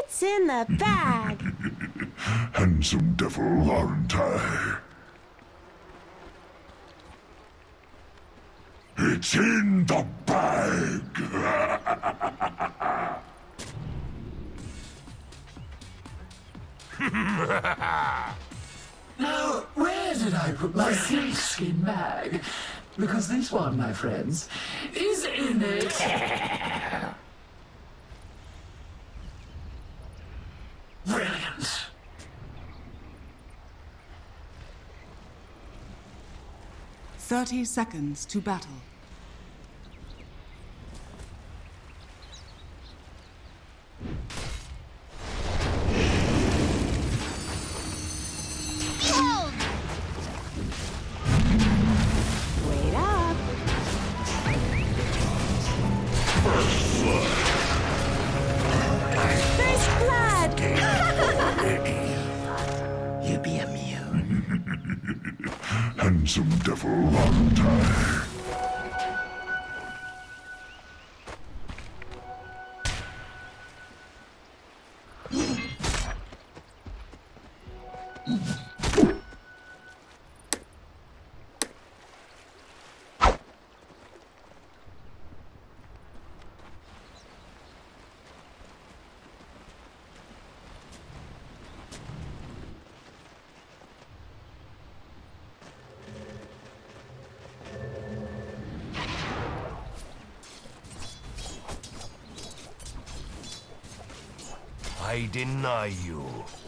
It's in the bag. Handsome devil, aren't I? It's in the bag! Now, where did I put my snakeskin bag? Because this one, my friends, is in it. Brilliant. "30 seconds to battle. Wait up. First blood. You be immune. Handsome devil, aren't I? I deny you.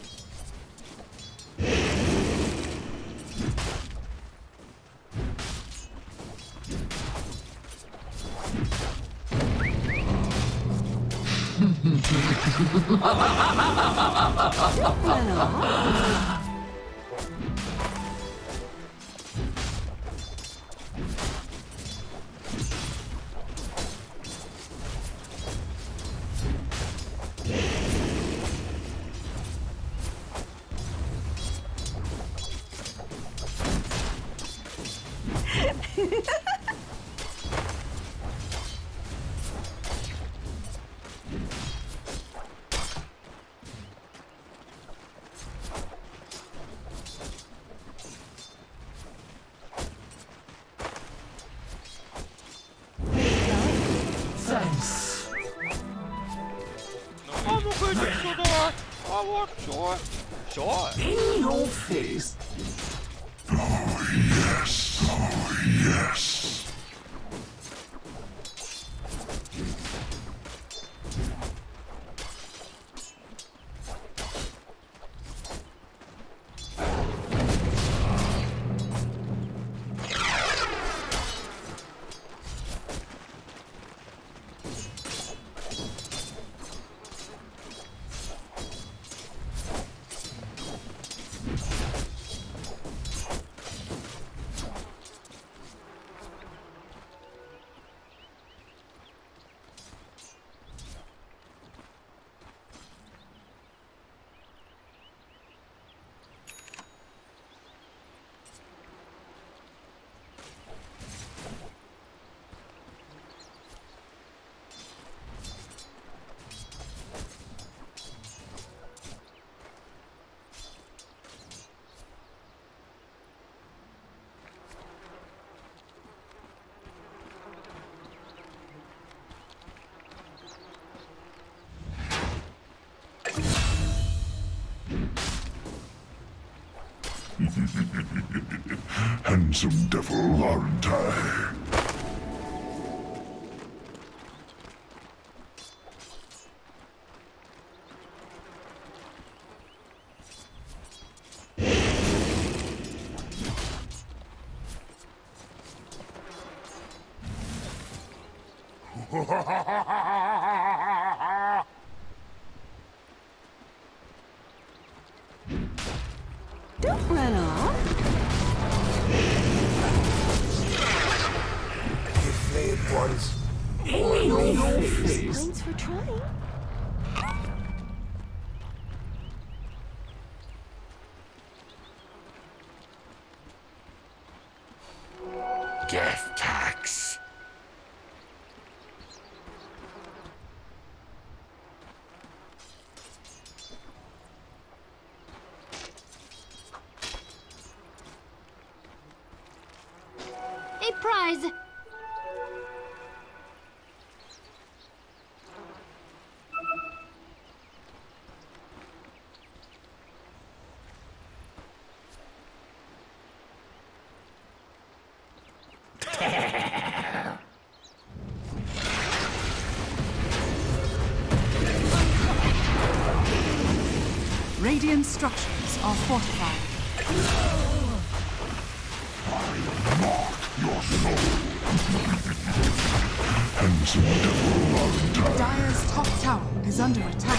Thanks. Vamos com isso, por favor, sure. Sure. In your face. Oh, yes. Oh, yes. Handsome devil, aren't I? Don't run off. Deflate ones. In your face. Thanks for trying. Death tax. surprise! Radiant structures are fortified. Your soul. Handsome devil are Dire's top tower is under attack.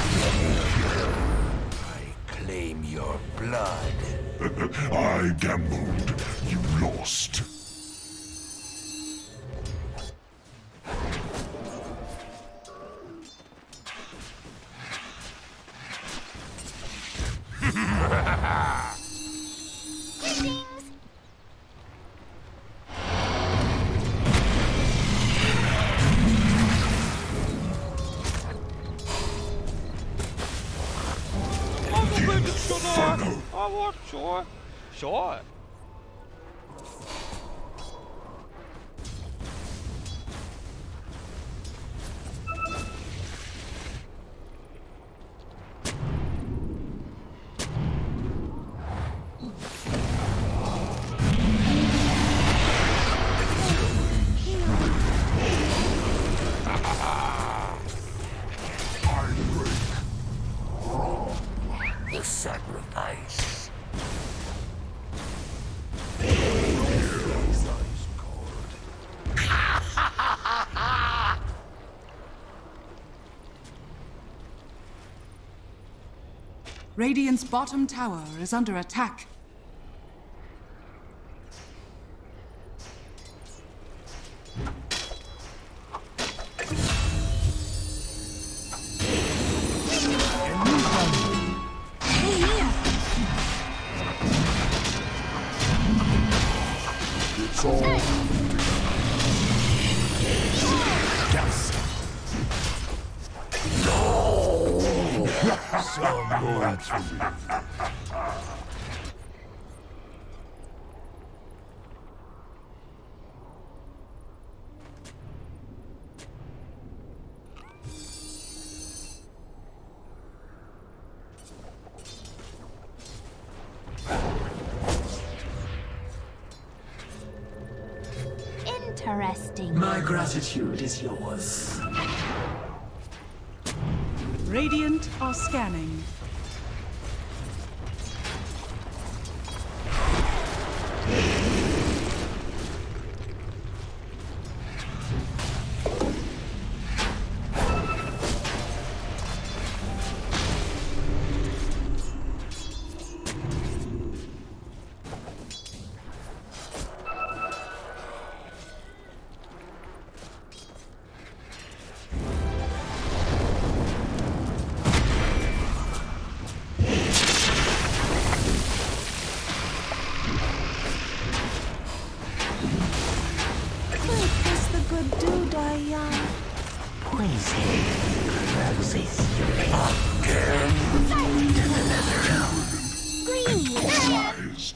I claim your blood. I gambled. You lost. I want sure. Sure. The sacrifice. Radiant's bottom tower is under attack. It's all. So much. Interesting. My gratitude is yours. Radiant are scanning. Polarized.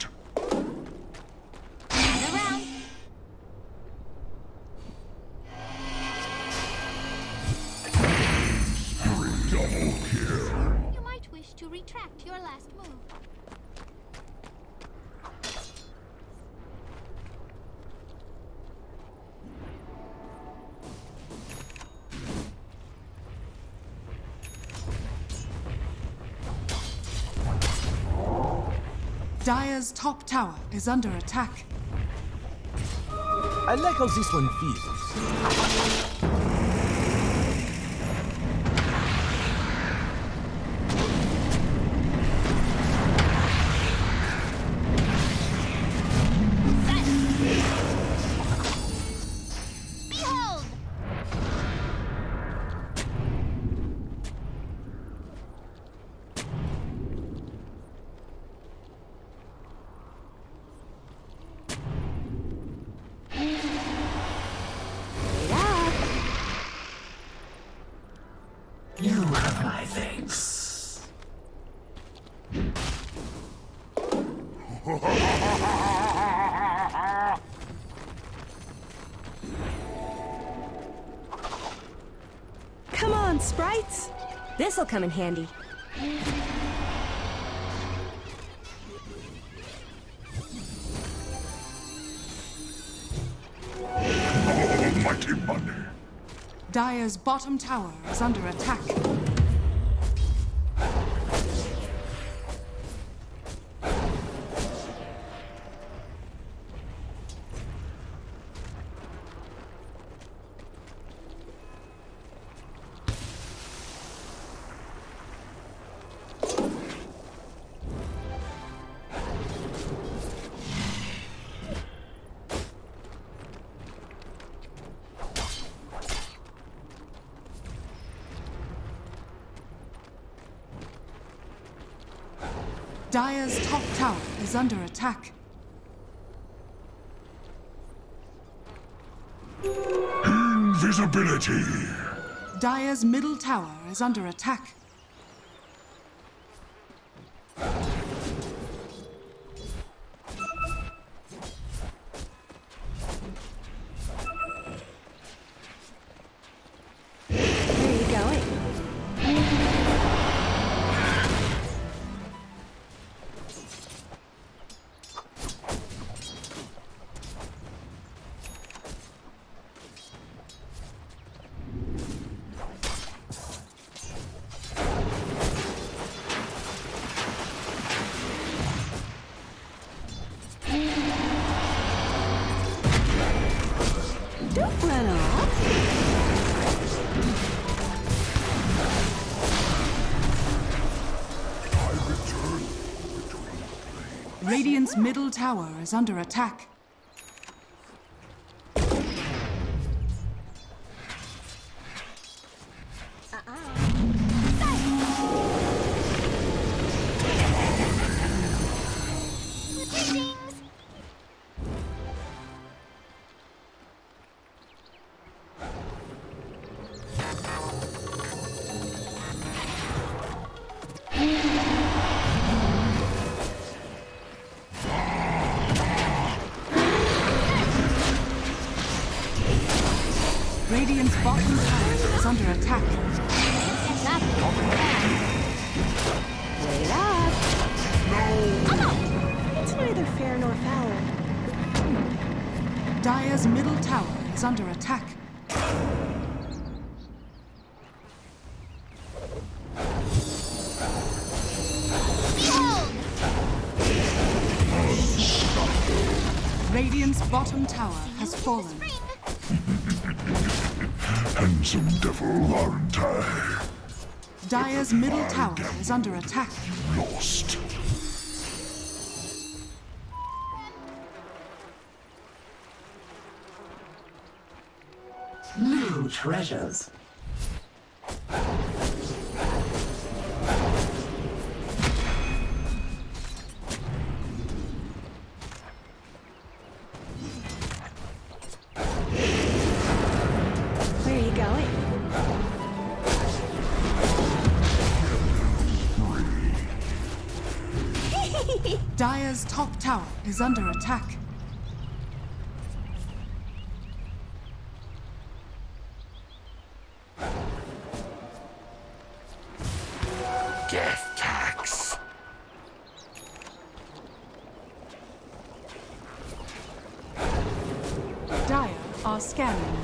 Double kill. You might wish to retract your last move. Dire's top tower is under attack. I like how this one feels. Behold! You have my thanks. on, sprites. This'll come in handy. Almighty money. Dire's bottom tower is under attack. Dire's top tower is under attack. Invisibility. Dire's middle tower is under attack. Where are you going? Don't run off. Radiant's middle tower is under attack. Radiant's bottom tower is under attack. Wait up. No. It's neither fair nor foul. Dire's middle tower is under attack. Radiant's bottom tower has fallen. Handsome devil, aren't I? Dire's middle tower is under attack. Lost. New treasures. Where are you going? Dire's top tower is under attack. Death tax. Dire are scanning.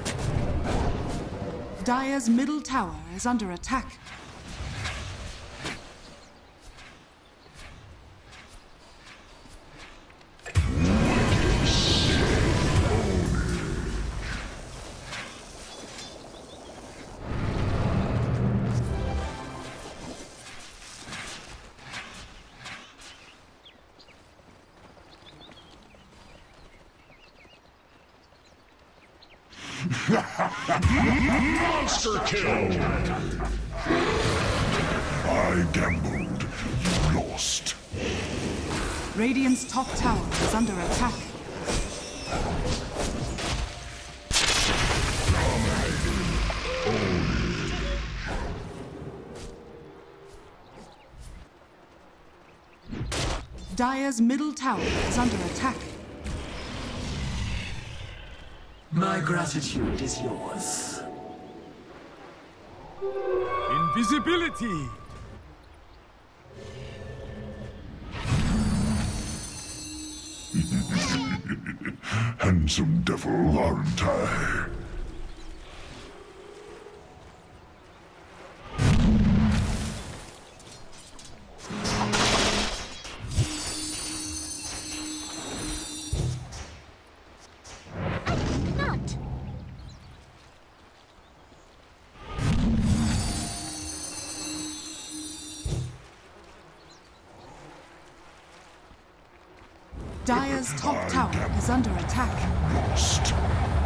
Dire's middle tower is under attack. Monster kill! I gambled. You lost. Radiant's top tower is under attack. Dire's middle tower is under attack. My gratitude is yours. Invisibility! Handsome devil, aren't I? Not. Dire's top tower is under attack. Lost.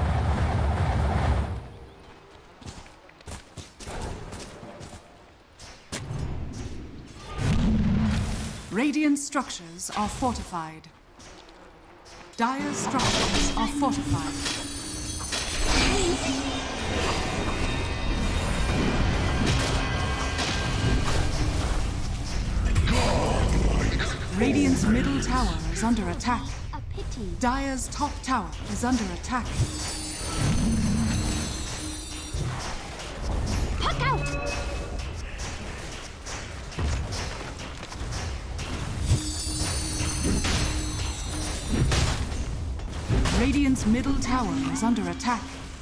Radiant structures are fortified. Dire's structures are fortified. Radiant's middle tower is under attack. A pity. Dire's top tower is under attack. Puck out! Radiant's middle tower is under attack.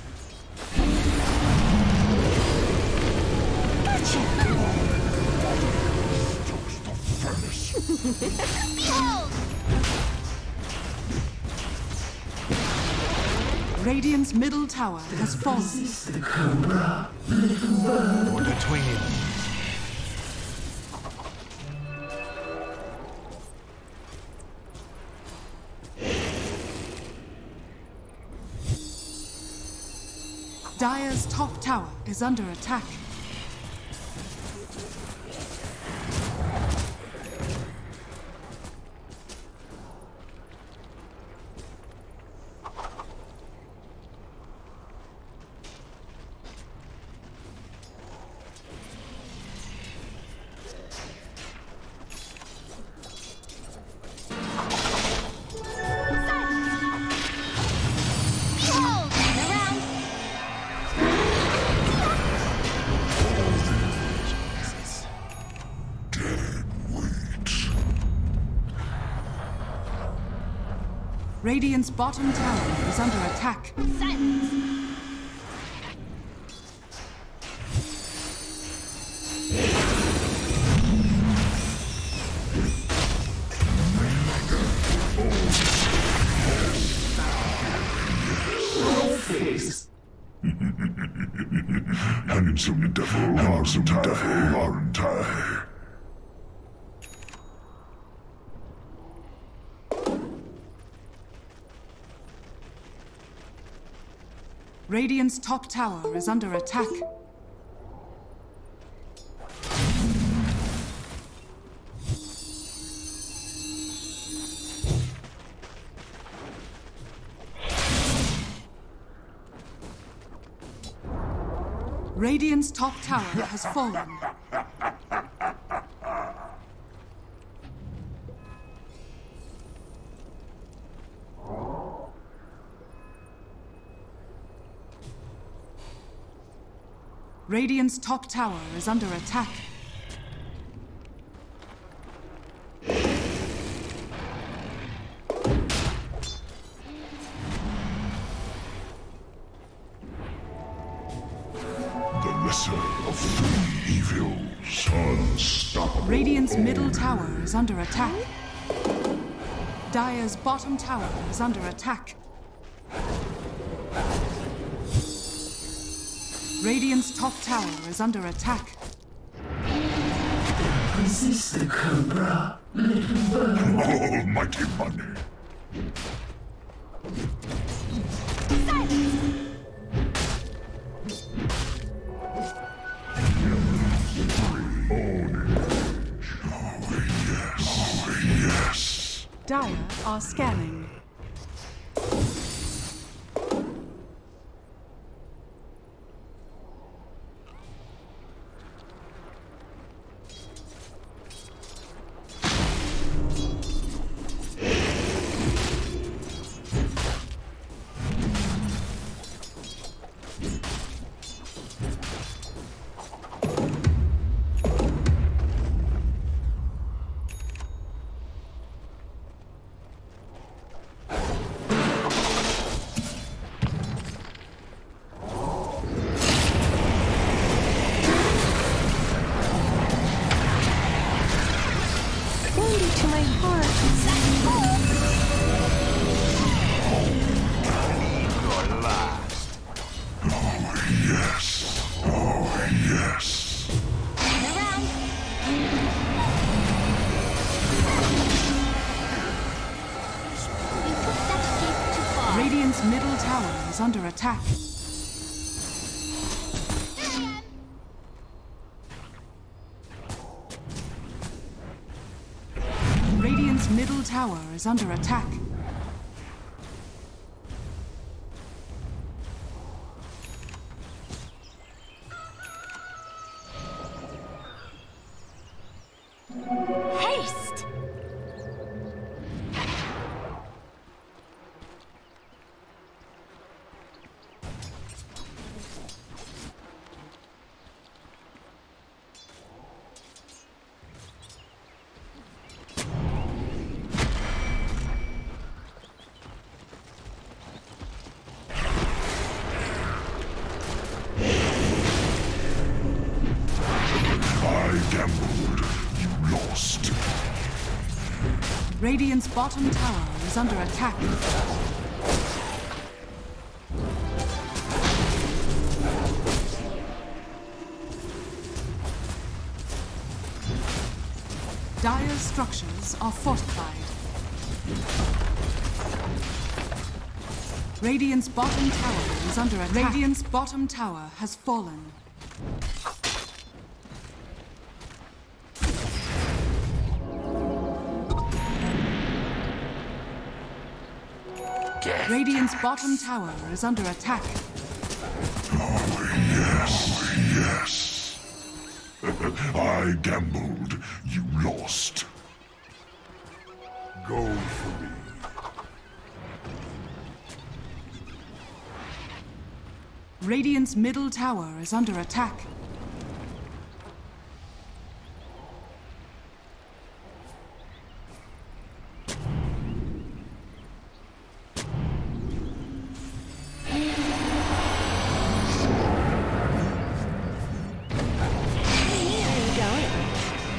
Behold! Radiant's middle tower has fallen. Resist the Cobra. For the twins. Dire's top tower is under attack. Behold! Around! Radiant's bottom tower is under attack. Silence! Face. Handsome devil, aren't I? Radiant's top tower is under attack. Radiant's top tower has fallen. Radiant's top tower is under attack. The lesser of three evils, unstoppable. Radiant's middle tower is under attack. Dire's bottom tower is under attack. Radiant's top tower is under attack. Resist the Cobra. Little bird. Almighty money. Oh yes. Dire are scanning. is under attack. Radiant's middle tower is under attack. Haste! I gambled. You lost. Radiant's bottom tower is under attack. Dire's structures are fortified. Radiant's bottom tower is under attack. Radiant's bottom tower has fallen. Death Radiant's tax. bottom tower is under attack. Yes. I gambled. You lost. Go for me. Radiant's middle tower is under attack. Where are you going?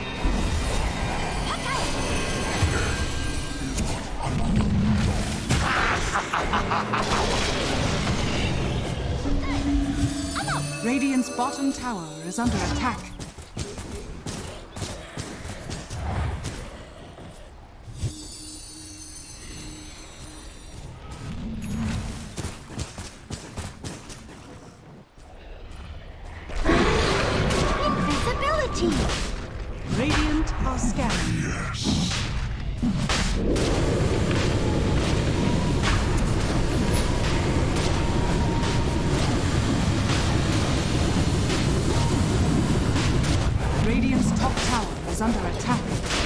Radiant's bottom tower is under attack. Invisibility! Radiant are scanning. Yes. Radiant's top tower is under attack.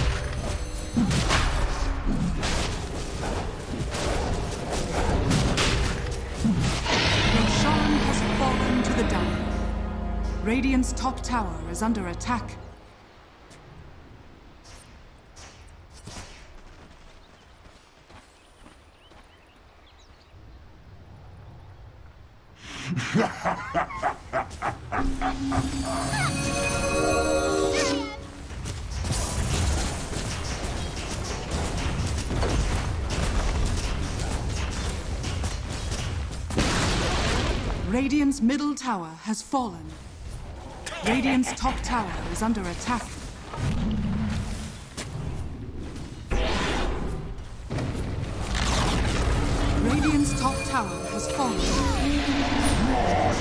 Roshan has fallen to the Dire. Radiant's top tower is under attack. Radiant's middle tower has fallen. Radiant's top tower is under attack. Radiant's top tower has fallen.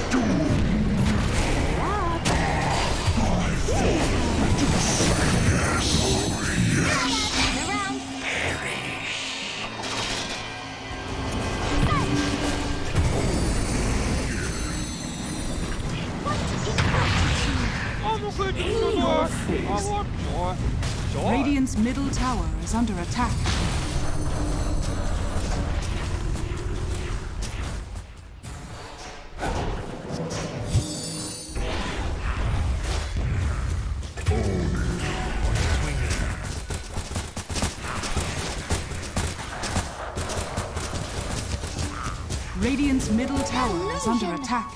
Turn around! I'm going to do that. I want joy. Joy? Radiant's middle tower is under attack. Radiant's middle tower is under attack.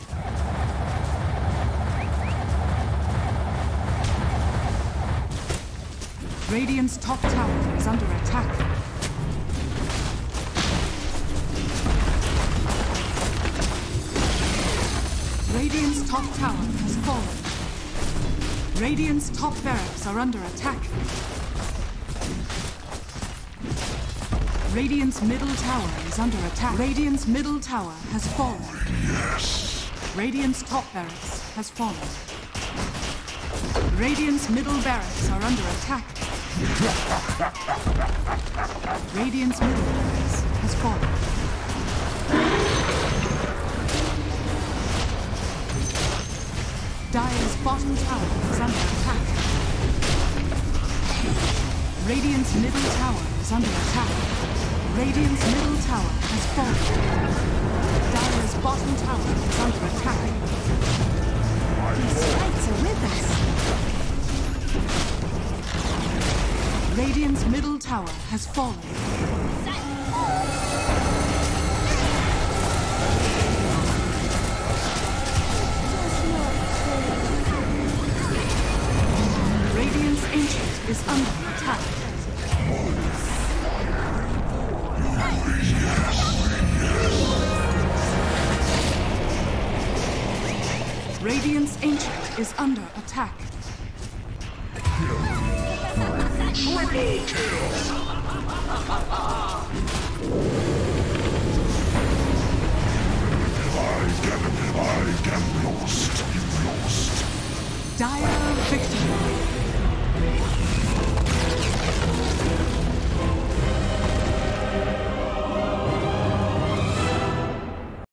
Radiant's top tower is under attack. Radiant's top tower has fallen. Radiant's top barracks are under attack. Radiant's middle tower is under attack. Radiant's middle tower has fallen. Yes. Radiant's top barracks has fallen. Radiant's middle barracks are under attack. Radiant's middle barracks has fallen. Dire's bottom tower is under attack. Radiant's middle tower is under attack. Radiant's middle tower has fallen. Dire's bottom tower is under attack. These fights are with us. Radiant's middle tower has fallen. Radiant's ancient is under attack. Radiant's ancient is under attack. Triple kill! I am lost. You lost. Dire